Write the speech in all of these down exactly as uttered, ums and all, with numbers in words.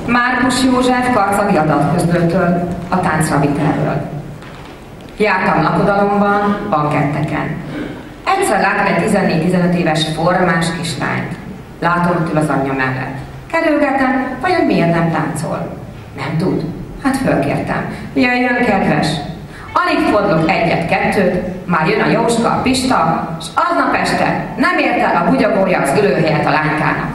Márkus József karcagi adatközlőtől, a táncra vitelről. Jártam lakodalomban, banketteken. Egyszer láttam egy tizennégy-tizenöt éves formás kislányt. Látom, hogy ül az anyja mellett. Kerülgetem, vajon miért nem táncol? Nem tud. Hát fölkértem. Jöjjön, kedves! Alig fordulok egyet-kettőt, már jön a Jóska, a Pista, és aznap este nem ért el a bugyogója az ülőhelyet a lánykának.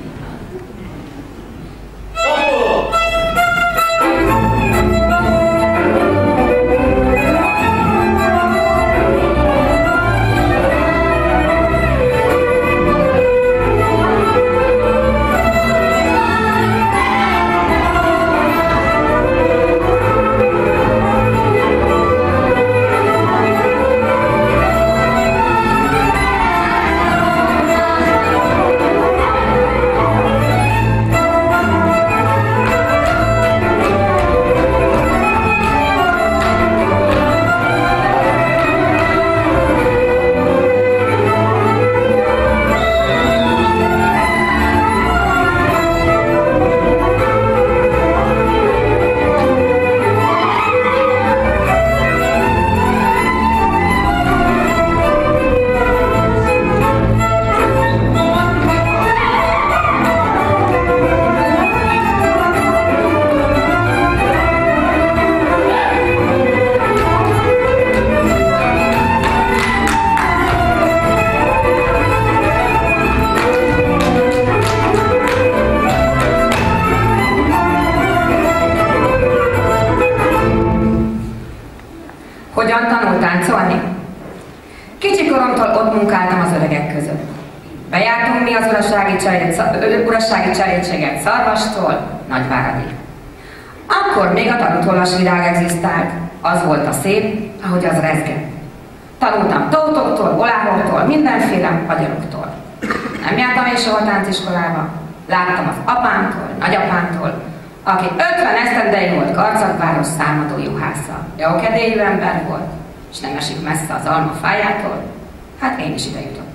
Hogyan tanult táncolni? Kicsi koromtól ott munkáltam az öregek között. Bejártunk mi az urasági, cserét, urasági cseréltséget Szarvastól Nagyváradig. Akkor még a tanutollas virág egzisztált, az volt a szép, ahogy az rezgett. Tanultam tótoktól, oláhoktól, mindenféle magyaroktól. Nem jártam én soha tánciskolába. Láttam az apámtól, nagyapámtól, aki ötven esztendei volt Karcagváros számadó juhásza. Jókedélyű ember volt, és nem esik messze az alma fájától. Hát én is ide jutottam.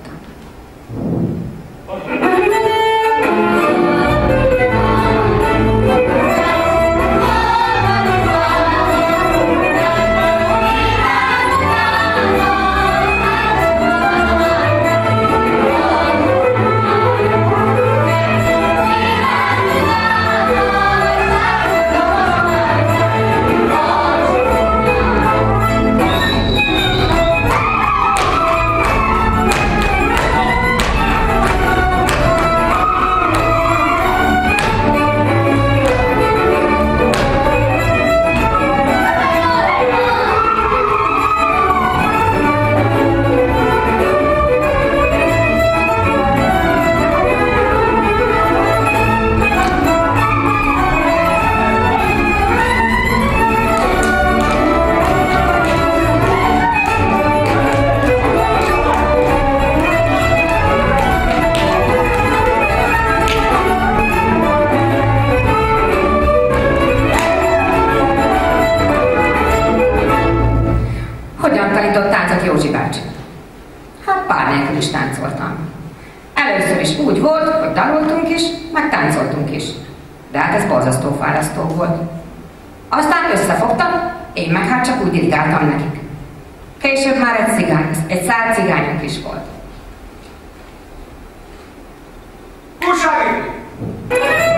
Józsi bácsi. Hát pár nélkül is táncoltam. Először is úgy volt, hogy tanultunk is, meg táncoltunk is. De hát ez borzasztó fárasztó volt. Aztán összefogtam, én meg hát csak úgy dirigáltam nekik. Később már egy cigány, egy szál cigányunk is volt. Újságíró!